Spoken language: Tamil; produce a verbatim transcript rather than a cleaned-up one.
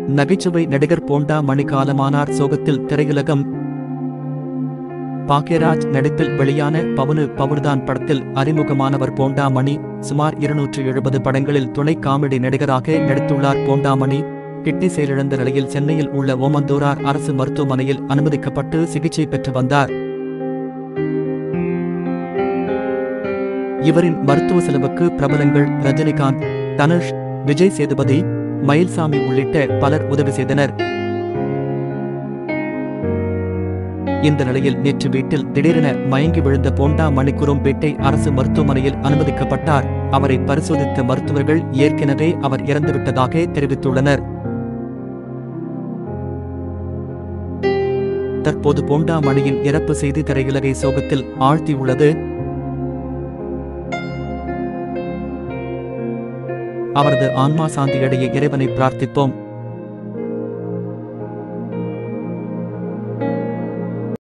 நகைச்சுவை நடிகர் போண்டா மணி காலமானார். சோகத்தில் திரையுலகம். பாக்யராஜ் நடிப்பில் வெளியான பவுனு பவுனுதான் படத்தில் அறிமுகமானவர் போண்டா மணி. சுமார் இருநூற்று எழுபது படங்களில் துணை காமெடி நடிகராக நடித்துள்ளார் போண்டா மணி. கிட்னி செயலிழந்த நிலையில் சென்னையில் உள்ள ஓமந்தூரார் அரசு மருத்துவமனையில் அனுமதிக்கப்பட்டு சிகிச்சை பெற்று வந்தார். இவரின் மருத்துவ செலவுக்கு பிரபலங்கள் ரஜினிகாந்த், தனுஷ், விஜய் சேதுபதி, மயில்சாமி உள்ளிட்ட பலர் உதவி செய்தனர். இந்த நிலையில் நேற்று வீட்டில் திடீரென மயங்கி விழுந்த போண்டா மணி குரும்பேட்டை அரசு மருத்துவமனையில் அனுமதிக்கப்பட்டார். அவரை பரிசோதித்த மருத்துவர்கள் ஏற்கனவே அவர் இறந்துவிட்டதாக தெரிவித்துள்ளனர். தற்போது போண்டா மணியின் இறப்பு செய்தி திரையுலகை சோகத்தில் ஆழ்த்தியுள்ளது. அவரது ஆன்மா சாந்தியடைய இறைவனை பிரார்த்திப்போம்.